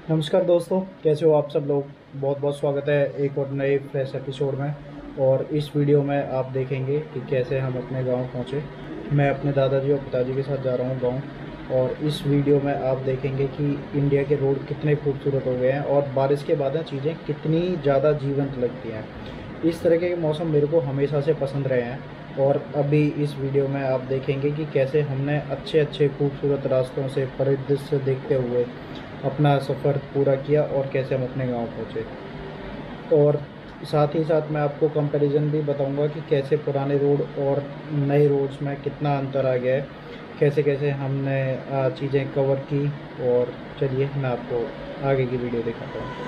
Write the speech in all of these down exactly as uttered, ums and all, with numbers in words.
नमस्कार दोस्तों, कैसे हो आप सब लोग। बहुत बहुत स्वागत है एक और नए फ्रेश एपिसोड में। और इस वीडियो में आप देखेंगे कि कैसे हम अपने गांव पहुंचे। मैं अपने दादाजी और पिताजी के साथ जा रहा हूं गांव। और इस वीडियो में आप देखेंगे कि इंडिया के रोड कितने खूबसूरत हो गए हैं और बारिश के बाद चीज़ें कितनी ज़्यादा जीवंत लगती हैं। इस तरह के मौसम मेरे को हमेशा से पसंद रहे हैं। और अभी इस वीडियो में आप देखेंगे कि कैसे हमने अच्छे अच्छे खूबसूरत रास्तों से परिदृश्य देखते हुए अपना सफ़र पूरा किया और कैसे हम अपने गांव पहुंचे। और साथ ही साथ मैं आपको कंपैरिजन भी बताऊंगा कि कैसे पुराने रोड और नए रोड्स में कितना अंतर आ गया है, कैसे कैसे हमने चीज़ें कवर की। और चलिए मैं आपको आगे की वीडियो दिखाता हूँ।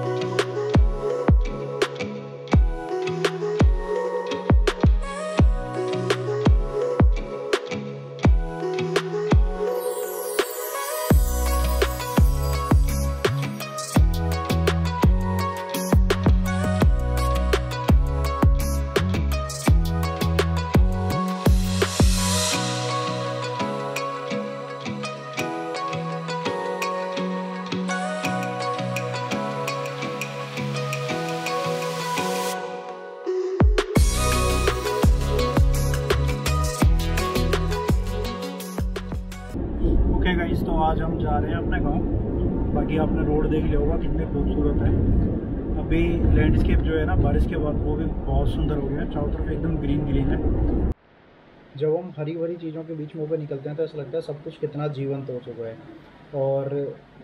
ओके गाइस, तो आज हम जा रहे हैं अपने गांव। बाकी आपने रोड देख लिया होगा कितने खूबसूरत है। अभी लैंडस्केप जो है ना बारिश के बाद वो भी बहुत सुंदर हो गया है। चारों तरफ एकदम ग्रीन ग्रीन है। जब हम हरी भरी चीज़ों के बीच में ऊपर निकलते हैं तो ऐसा लगता है सब कुछ कितना जीवंत हो चुका है। और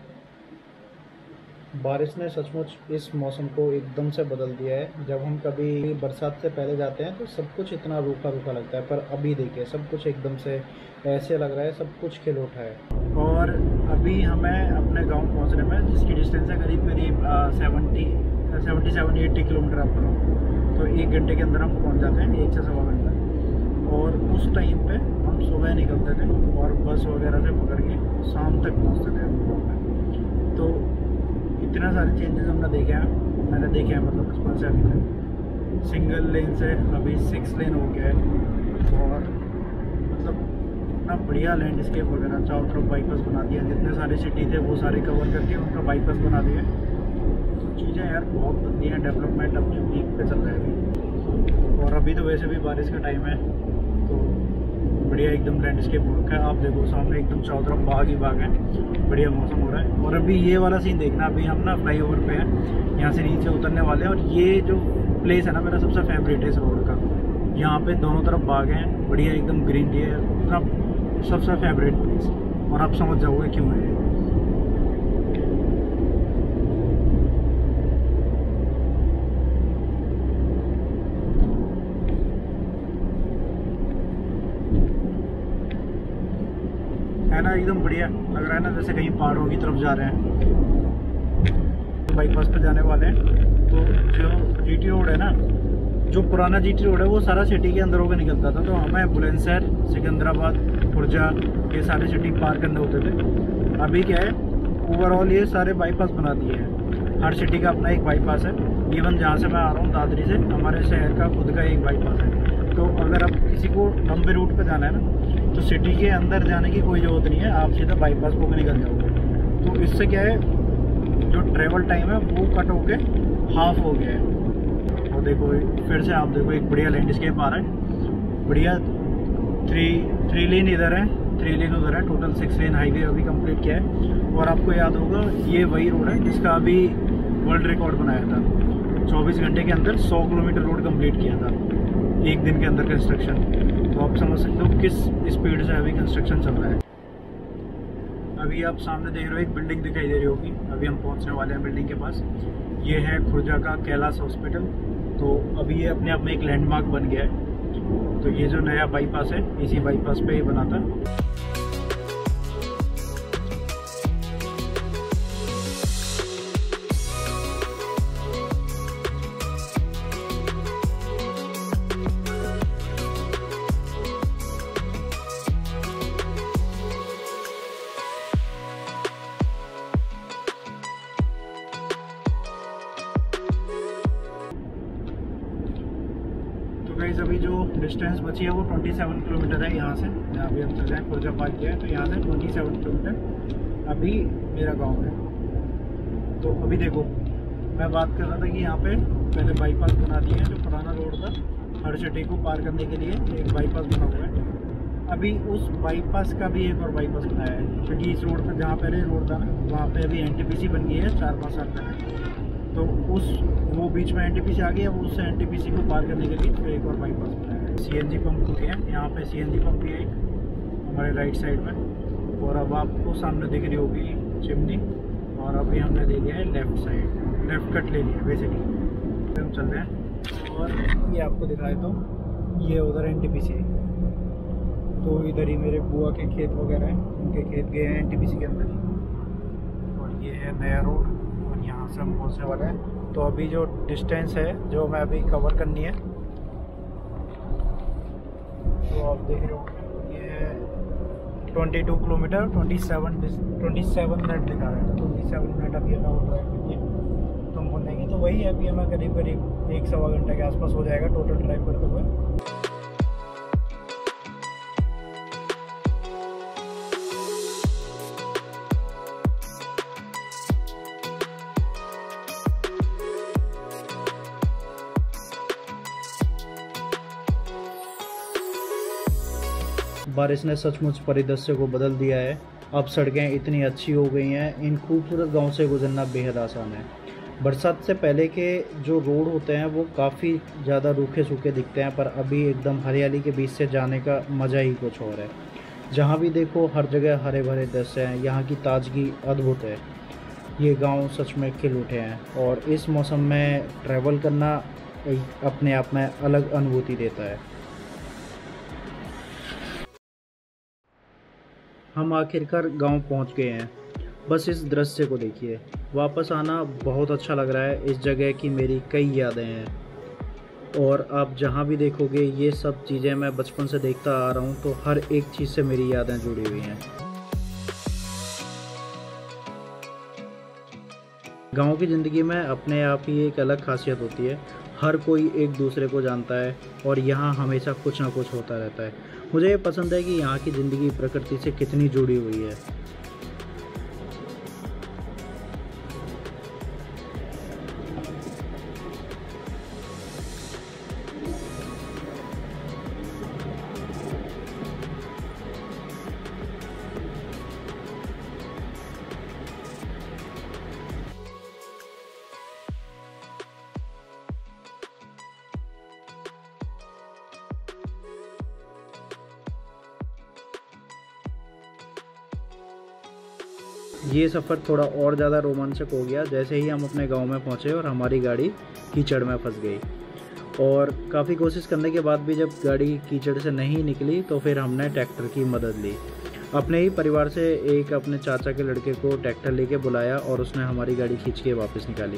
बारिश ने सचमुच इस मौसम को एकदम से बदल दिया है। जब हम कभी बरसात से पहले जाते हैं तो सब कुछ इतना रूखा रूखा लगता है, पर अभी देखिए सब कुछ एकदम से ऐसे लग रहा है सब कुछ खिल उठा है। और अभी हमें अपने गांव पहुंचने में, जिसकी डिस्टेंस है करीब करीब seventy seventy seven eighty kilometre आप करो, तो एक घंटे के अंदर हम पहुंच जाते हैं, एक से सवा घंटा। और उस टाइम पे हम सुबह निकलते थे और बस वगैरह से पकड़ के शाम तक पहुँचते थे हम। तो इतना सारे चेंजेस हमने देखे हैं मैंने देखे हैं मतलब बचपन से अभी तक। सिंगल लेन से अभी सिक्स लेन हो गया है। और मतलब इतना बढ़िया लैंडस्केप वगैरह, चारों तरफ बाईपास बना दिया। जितने सारे सिटी थे वो सारे कवर करके उनका बाईपास बना दिया। तो चीज़ें यार बहुत बदली हैं। डेवलपमेंट अपने पीक पे चल रहा है अभी। और अभी तो वैसे भी बारिश का टाइम है, तो बढ़िया एकदम लैंडस्केप हो रखा है। आप देखो सामने एकदम चारों तरफ बाग ही बाग है, बढ़िया मौसम हो रहा है। और अभी ये वाला सीन देखना, अभी हम ना फ्लाई ओवर पे हैं, यहाँ से नीचे उतरने वाले हैं। और ये जो प्लेस है ना मेरा सबसे फेवरेट है इस रोड का। यहाँ पे दोनों तरफ बाग हैं, बढ़िया एकदम ग्रीनरी है, उतना सबसे फेवरेट प्लेस। और आप समझ जाओगे क्यों है। है ना, एकदम बढ़िया लग रहा है ना, जैसे कहीं पहाड़ों की तरफ जा रहे हैं। बाईपास पे जाने वाले हैं। तो जो जीटी रोड है ना, जो पुराना जीटी रोड है वो सारा सिटी के अंदर होकर निकलता था। तो हमें बुलंदशहर, सिकंदराबाद, खुर्जा ये सारे सिटी पार करने होते थे। अभी क्या है, ओवरऑल ये सारे बाईपास बना दिए हैं। हर सिटी का अपना एक बाईपास है। इवन जहाँ से मैं आ रहा हूँ दादरी से, हमारे शहर का खुद का एक बाईपास है। तो अगर आप किसी को लंबे रूट पर जाना है ना, तो सिटी के अंदर जाने की कोई ज़रूरत नहीं है, आप सीधा बाईपास होकर निकल जाओगे। तो इससे क्या है, जो ट्रैवल टाइम है वो कट होके हाफ हो गया है। और देखो फिर से आप देखो एक बढ़िया लैंडस्केप आ रहा है, बढ़िया। थ्री थ्री लेन इधर है, थ्री लेन उधर है, टोटल सिक्स लेन हाईवे अभी कंप्लीट किया है। और आपको याद होगा ये वही रोड है जिसका अभी वर्ल्ड रिकॉर्ड बनाया था। चौबीस घंटे के अंदर सौ किलोमीटर रोड कंप्लीट किया था एक दिन के अंदर कंस्ट्रक्शन। तो आप समझ सकते हो किस स्पीड से अभी कंस्ट्रक्शन चल रहा है। अभी आप सामने देख रहे हो एक बिल्डिंग दिखाई दे रही होगी। अभी हम पहुंचने वाले हैं बिल्डिंग के पास। ये है खुर्जा का कैलाश हॉस्पिटल। तो अभी ये अपने आप में एक लैंडमार्क बन गया है। तो ये जो नया बाईपास है, इसी बाईपास पे ही बना था। गाइस अभी जो डिस्टेंस बची है वो सत्ताईस किलोमीटर है यहाँ से। अभी हम चल रहे हैं खुर्जा पार्क किया है, तो यहाँ से सत्ताईस किलोमीटर अभी मेरा गांव है। तो अभी देखो, मैं बात कर रहा था कि यहाँ पे पहले बाईपास बना दिए हैं, जो पुराना रोड था हर सिटी को पार करने के लिए एक बाईपास बना हुआ है। अभी उस बाईपास का भी एक और बाईपास बनाया है, क्योंकि इस रोड पर जहाँ पहले रोड था ना, वहाँ पे अभी एनटीपीसी बन गई है चार पाँच साल पहले। तो उस वो बीच में एनटीपीसी आ गई है, वो उस एनटीपीसी को पार करने के लिए फिर एक और बाईपास बनाया है। सीएनजी पंप खुल गया है यहाँ पे, सीएनजी पंप भी है एक हमारे राइट साइड में। और अब आपको सामने दिख रही होगी चिमनी। और अभी हमने ले लिया है लेफ़्ट साइड, लेफ़्ट कट ले लिया बेसिकली। हम चल रहे हैं और ये आपको दिखाए तो ये उधर एनटीपीसी है, तो इधर ही मेरे बुआ के खेत वगैरह हैं, उनके खेत गए हैं एनटीपीसी के अंदर ही। और ये है नया रोड और यहाँ से हम पहुँचने वाले हैं। तो अभी जो डिस्टेंस है जो मैं अभी कवर करनी है, तो आप देख रहे हो ये है बाईस किलोमीटर, सत्ताईस सत्ताईस मिनट दिखा रहा है। तो सत्ताईस मिनट अभी हमें और ड्राइव करनी है, तो हम बोलेंगे तो वही अभी हमें करीब करीब एक सवा घंटे के आसपास हो जाएगा टोटल ड्राइव करते हुए। बारिश ने सचमुच परिदृश्य को बदल दिया है। अब सड़कें इतनी अच्छी हो गई हैं, इन खूबसूरत गांव से गुजरना बेहद आसान है। बरसात से पहले के जो रोड होते हैं वो काफ़ी ज़्यादा रूखे सूखे दिखते हैं, पर अभी एकदम हरियाली के बीच से जाने का मज़ा ही कुछ और है। जहाँ भी देखो हर जगह हरे भरे दृश्य हैं, यहाँ की ताजगी अद्भुत है। ये गाँव सच में खिल उठे हैं और इस मौसम में ट्रैवल करना अपने आप में अलग अनुभूति देता है। हम आखिरकार गांव पहुंच गए हैं। बस इस दृश्य को देखिए, वापस आना बहुत अच्छा लग रहा है। इस जगह की मेरी कई यादें हैं और आप जहां भी देखोगे ये सब चीज़ें मैं बचपन से देखता आ रहा हूं, तो हर एक चीज़ से मेरी यादें जुड़ी हुई हैं। गांव की ज़िंदगी में अपने आप ही एक अलग खासियत होती है। हर कोई एक दूसरे को जानता है और यहाँ हमेशा कुछ ना कुछ होता रहता है। मुझे ये पसंद है कि यहाँ की ज़िंदगी प्रकृति से कितनी जुड़ी हुई है। ये सफ़र थोड़ा और ज़्यादा रोमांचक हो गया जैसे ही हम अपने गांव में पहुंचे और हमारी गाड़ी कीचड़ में फंस गई। और काफ़ी कोशिश करने के बाद भी जब गाड़ी कीचड़ से नहीं निकली तो फिर हमने ट्रैक्टर की मदद ली। अपने ही परिवार से एक अपने चाचा के लड़के को ट्रैक्टर लेके बुलाया और उसने हमारी गाड़ी खींच के वापस निकाली।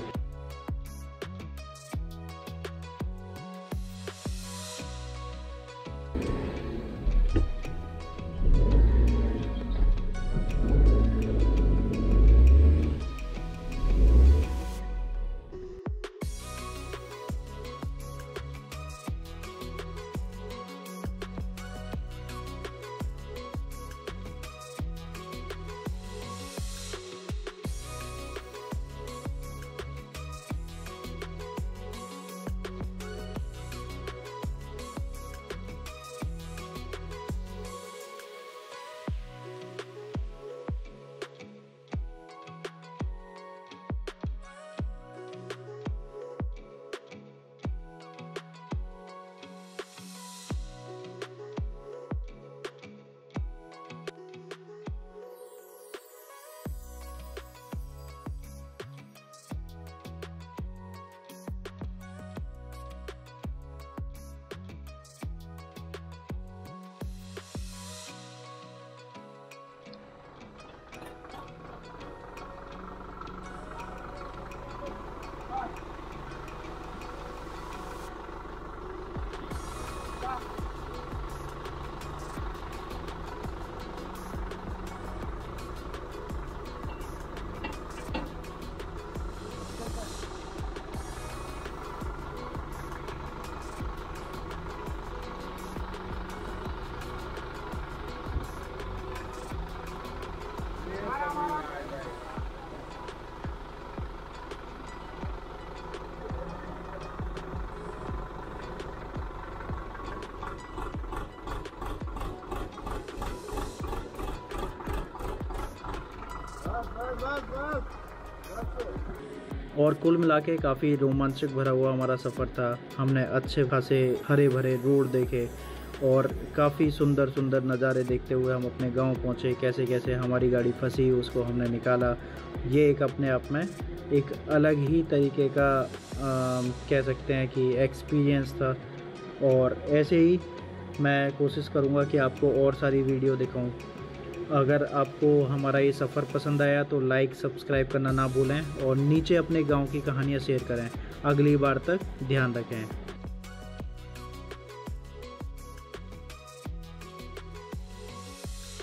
और कुल मिला के काफ़ी रोमांचक भरा हुआ हमारा सफ़र था। हमने अच्छे खासे हरे भरे रोड देखे और काफ़ी सुंदर सुंदर नज़ारे देखते हुए हम अपने गांव पहुंचे। कैसे कैसे हमारी गाड़ी फंसी उसको हमने निकाला। ये एक अपने आप में एक अलग ही तरीके का आ, कह सकते हैं कि एक्सपीरियंस था। और ऐसे ही मैं कोशिश करूँगा कि आपको और सारी वीडियो दिखाऊँ। अगर आपको हमारा ये सफ़र पसंद आया तो लाइक सब्सक्राइब करना ना भूलें और नीचे अपने गांव की कहानियाँ शेयर करें। अगली बार तक ध्यान रखें।